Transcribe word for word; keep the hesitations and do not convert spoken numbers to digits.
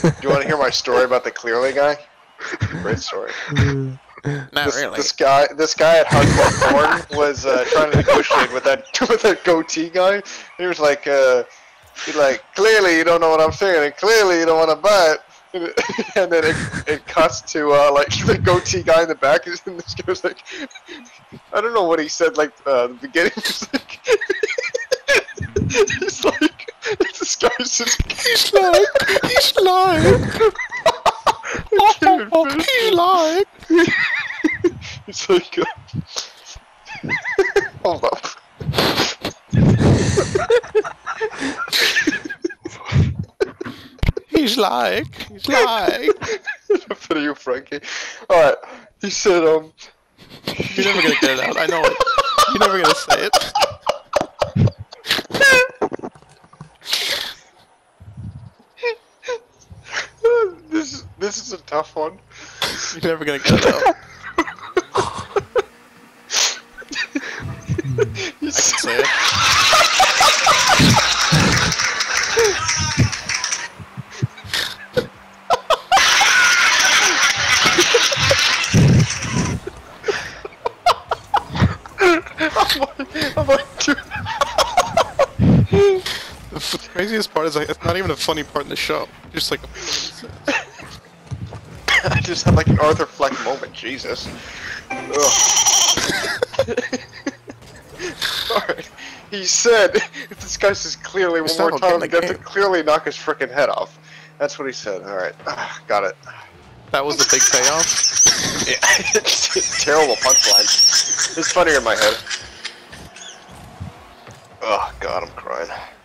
you want to hear my story about the Clearly guy? Great story. Not this, really. This guy, this guy at Hardcore Porn was uh, trying to negotiate with that with that goatee guy. He was like, uh, he's like, clearly you don't know what I'm saying, and clearly you don't want to buy it. And then it, it cuts to uh, like the goatee guy in the back, and this guy was like, I don't know what he said. Like uh, the beginning, was like, he's like, this guy's just, He's like, he's like, oh, he's like. It's like, uh, hold up. He's like, he's like. For you, Frankie. Alright, he said, um... You're never gonna get it out, I know it. You're never gonna say it. this, this is a tough one. You're never gonna get it out. I can say it. I'm like, dude. The craziest part is like it's not even a funny part in the show. Just like I just had like an Arthur Fleck moment. Jesus. Alright. He said, if this guy says clearly one more time, you have to clearly knock his frickin' head off. That's what he said. Alright. Ah, got it. That was the big payoff? Yeah. It's a terrible punchline. It's funnier in my head. Oh god, I'm crying.